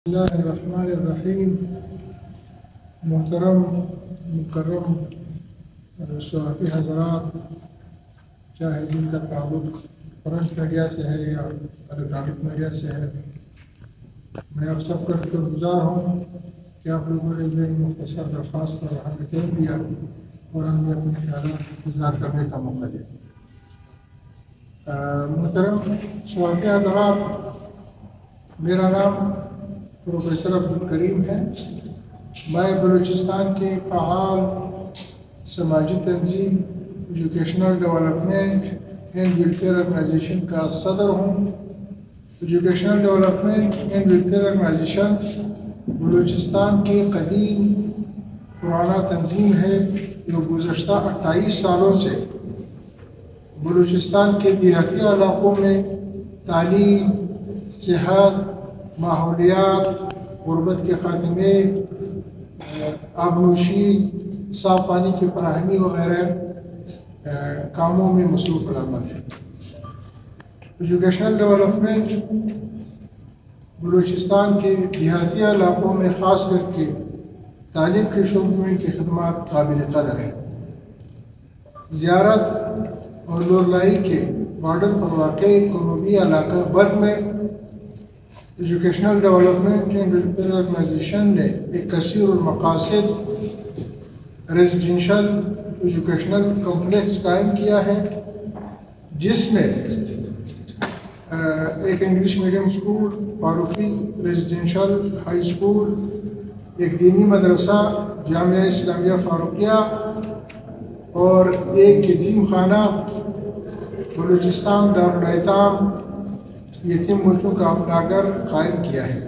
اللہ الرحمن الرحیم۔ محترم مکرم صحافی حضرات، چاہے جن کا تعلق پرنٹ میڈیا سے ہے یا الیکٹرانک میڈیا سے ہے، میں آپ سب کا شکر گزار ہوں کہ آپ لوگوں نے میری مختصر درخواست پر ہمیں دے دیا اور ہمیں اپنے خیالات اظہار کرنے کا موقع دیا۔ محترم صحافی حضرات، میرا نام پروفیسر عبدالکریم ہے۔ میں بلوچستان کے فعال سماجی تنظیم educational development and welfare organisation کا صدر ہوں۔ Educational development and welfare organisation Balochistan کے قدیم پرانا تنظیم ہے جو گزشتہ 28 سالوں سے بلوچستان کے دیہاتی علاقوں میں تعلیم، صحت، ماحولیات، غربت کے خاتمے، آبنوشی، صاف پانی کی فراہمی وغیرہ کاموں میں مصروف العمل ہے۔ ایجوکیشنل ڈیولپمنٹ بلوچستان کے دیہاتی علاقوں میں خاص کر کے تعلیم کے شعبے میں کی خدمات قابل قدر ہیں۔ زیارت اور لورلائی کے بارڈر پر واقع جنوبی علاقہ بد میں educational development and welfare organisation نے ایک کثیر المقاصد ریزیڈینشل ایجوکیشنل کمپلیکس قائم کیا ہے، جس میں ایک English medium school, Farooqui residential high school, ایک دینی مدرسہ جامعہ اسلامیہ فاروقیہ اور ایک یتیم خانہ بلوچستان دارالایتام یتیم بچوں کا اپنا گھر قائم کیا ہے،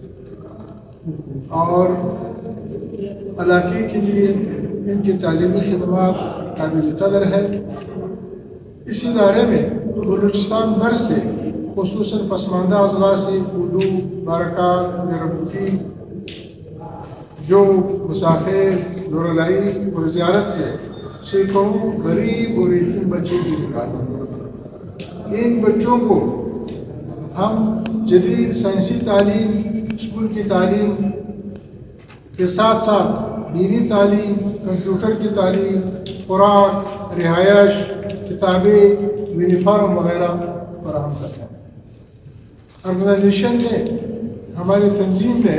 اور علاقے کے لیے ان کی تعلیمی خدمات قابل قدر ہے۔ اس ادارے میں بلوچستان بھر سے خصوصاً پسماندہ اضلاع سے اردو، بارکان، میربوٹی، جو مسافر، لورلائی اور زیارت سے سینکڑوں غریب اور یتیم بچے نکالے۔ ان بچوں کو ہم جدید سائنسی تعلیم، اسکول کی تعلیم کے ساتھ ساتھ دینی تعلیم، کمپیوٹر کی تعلیم، خوراک، رہائش، کتابیں، یونیفارم وغیرہ فراہم کرتے ہیں۔ آرگنائزیشن نے، ہماری تنظیم نے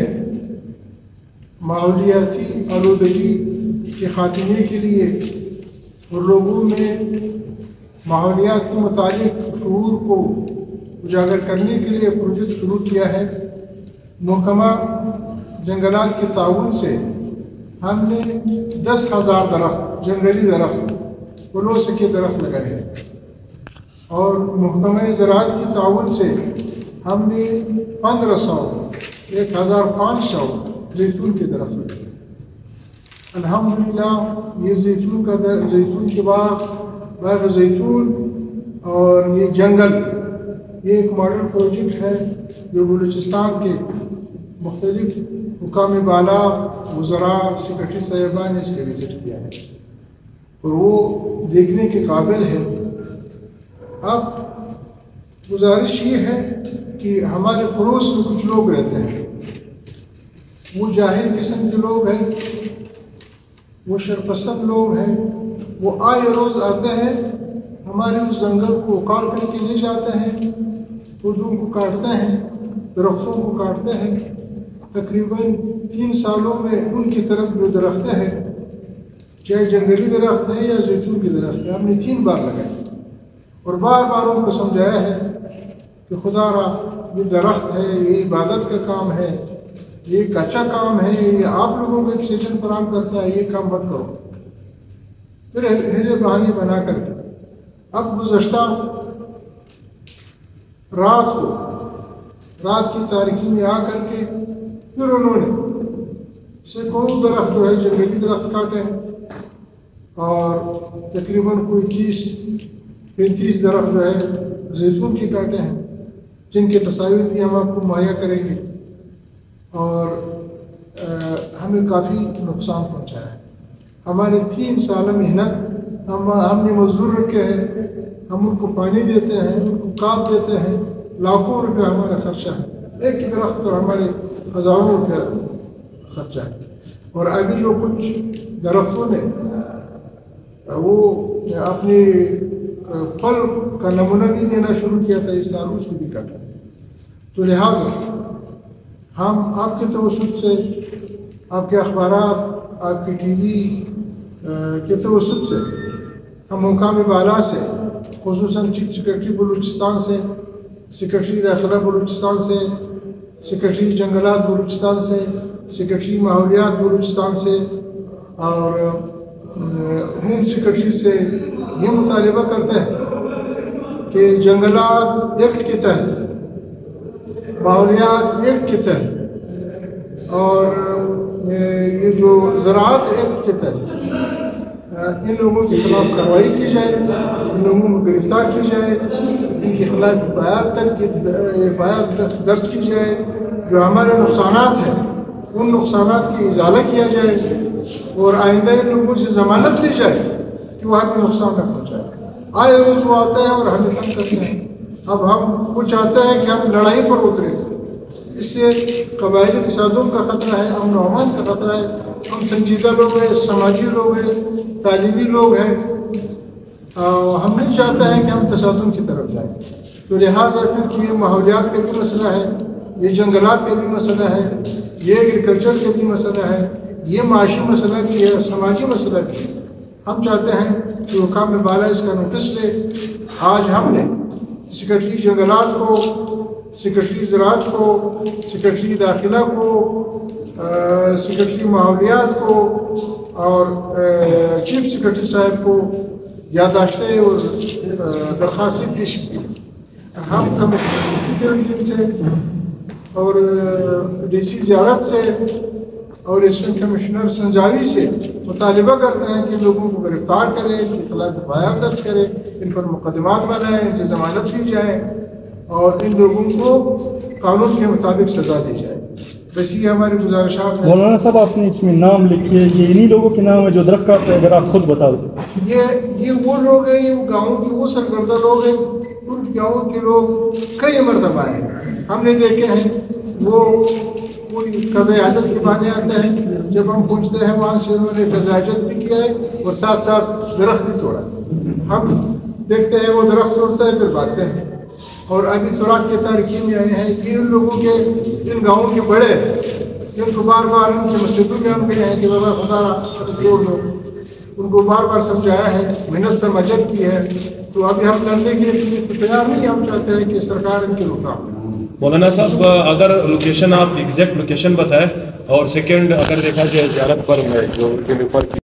ماحولیاتی آلودگی کے خاتمے کے لیے اور لوگوں میں ماحولیات کے متعلق شعور کو اجاگر کرنے کے لیے پروجیکٹ شروع کیا ہے۔ محکمہ جنگلات کے تعاون سے ہم نے 10,000 درخت، جنگلی درخت، پلوس کے درخت لگائے ہیں، اور محکمہ زراعت کے تعاون سے ہم نے 1,500 زیتون کے درخت لگائے۔ الحمدللہ یہ زیتون کے باغ زیتون اور یہ جنگل، یہ ایک ماڈل پروجیکٹ ہے جو بلوچستان کے مختلف حکام بالا، وزراء، سیکرٹری صاحبان نے اس کے وزٹ کیا ہے اور وہ دیکھنے کے قابل ہے۔ اب گزارش یہ ہے کہ ہمارے پڑوس میں کچھ لوگ رہتے ہیں، وہ جاہل قسم کے لوگ ہیں، وہ شرپسند لوگ ہیں، وہ آئے روز آتے ہیں، ہمارے اس جنگل کو اکاڑ کر کے لے جاتے ہیں، پودوں کو کاٹتے ہیں، درختوں کو کاٹتے ہیں۔ تقریباً 3 سالوں میں ان کی طرف جو درخت ہیں، چاہے جنگلی درخت ہے یا زیتون کے درخت ہے، ہم نے 3 بار لگائے اور بار بار ان کو سمجھایا ہے کہ خدا را یہ درخت ہے، یہ عبادت کا کام ہے، یہ ایک اچھا کام ہے، یہ آپ لوگوں کو آکسیجن فراہم کرتا ہے، یہ کام مت کرو۔ پھر ہیلے بہانے بنا کر کے اب گزشتہ رات کی تاریکی میں آ کر کے پھر انہوں نے سینکڑوں درخت جو ہے جنگلی درخت کاٹے ہیں، اور تقریباً کوئی 30-35 درخت جو ہے زیتون کے کاٹے ہیں، جن کے تصاویر بھی ہم آپ کو مہیا کریں گے، اور ہمیں کافی نقصان پہنچایا ہے۔ ہمارے 3 سال محنت، ہم نے مزدور رکھے ہیں، ہم ان کو پانی دیتے ہیں، ان کو کھاد دیتے ہیں، لاکھوں روپے ہمارا خرچہ ہے۔ ایک ہی درخت پر ہمارے ہزاروں روپیہ خرچہ ہے. اور ابھی جو کچھ درختوں نے وہ اپنی پھل کا نمونہ بھی دینا شروع کیا تھا اس سال، اس کو بھی کاٹا. تو لہٰذا ہم آپ کے توسط سے، آپ کے اخبارات، آپ کی ٹی وی کے توسط سے، ہم مقام بالا سے، خصوصاً چیف سیکرٹری بلوچستان سے، سیکرٹری داخلہ بلوچستان سے، سیکرٹری جنگلات بلوچستان سے، سیکرٹری ماحولیات بلوچستان سے اور ہوم سیکرٹری سے یہ مطالبہ کرتے ہیں کہ جنگلات ایکٹ کے تحت، ماحولیات ایکٹ کے تحت اور یہ جو زراعت ایکٹ کے تحت ان لوگوں کے خلاف کارروائی کی جائے، ان لوگوں کو گرفتار کی جائے، ان کے خلاف FIR درج کی جائے، جو ہمارے نقصانات ہیں ان نقصانات کی ازالہ کیا جائے اور آئندہ ان لوگوں سے ضمانت لی جائے کہ وہ ہمیں نقصان نہ پہنچائے. آئے روز وہ آتے ہیں اور ہمیں تنگ کرتے ہیں. اب ہم وہ چاہتے ہیں کہ ہم لڑائی پر اتریں. اس سے قبائلی تصادم کا خطرہ ہے، امن و امان کا خطرہ ہے. ہم سنجیدہ لوگ ہیں، سماجی لوگ ہیں، تعلیمی لوگ ہیں، ہم نہیں چاہتے ہیں کہ ہم تصادم کی طرف جائیں. تو لہٰذا کیونکہ یہ ماحولیات کا بھی مسئلہ ہے، یہ جنگلات کا بھی مسئلہ ہے، یہ ایگریکلچر کا بھی مسئلہ ہے، یہ معاشی مسئلہ بھی ہے، سماجی مسئلہ بھی ہے. ہم چاہتے ہیں کہ حکام بالا اس کا نوٹس لے. آج ہم نے سیکرٹری جنگلات کو، سیکرٹری زراعت کو، سیکرٹری داخلہ کو، سیکرٹری ماحولیات کو اور چیف سیکرٹری صاحب کو یادداشتیں اور درخواستیں پیش کی. ہم کمیٹی سے اور ڈی سی زیارت سے اور اسسٹنٹ کمشنر سنجاوی سے مطالبہ کرتے ہیں کہ لوگوں کو گرفتار کریں، ان کے خلاف FIR درج کریں، ان پر مقدمات بنائیں، ان سے ضمانت دی جائے اور ان لوگوں کو قانون کے مطابق سزا دی جائے. بس یہ ہماری گزارشات ہیں. مولانا صاحب آپ نے اس میں نام لکھیے، یہ انہی لوگوں کے نام ہے جو درخت کاٹتے ہیں؟ اگر آپ خود بتا دیں. یہ وہ لوگ ہیں، یہ گاؤں کے وہ سرگردہ لوگ ہیں. ان گاؤں کے لوگ کئی مرتبہ ہیں، ہم نے دیکھے ہیں. وہ پوری قضاء حاجت کے بہانے آتے ہیں. جب ہم پہنچتے ہیں وہاں سے انہوں نے قضاء حاجت بھی کیا ہے اور ساتھ ساتھ درخت بھی توڑا. ہم دیکھتے ہیں وہ درخت توڑتے ہیں پھر بھاگتے ہیں. اور ابھی تھوڑا کے تاریخی میں آئے ہیں کہ ان لوگوں کے، ان گاؤں کے بڑے جن کو بار بار ان سے مسجدوں میں ہم گئے ہیں کہ بابا خدا توڑ دو، ان کو بار بار سمجھایا ہے، محنت سے مدد کی ہے. تو ابھی ہم لڑنے کے لیے تیار نہیں. ہم چاہتے ہیں کہ سرکار ان کی روکتھام. مولانا صاحب اگر لوکیشن آپ ایگزیکٹ لوکیشن بتائیں، اور سیکنڈ اگر دیکھا جائے زیارت پر میں جو ان کے اوپر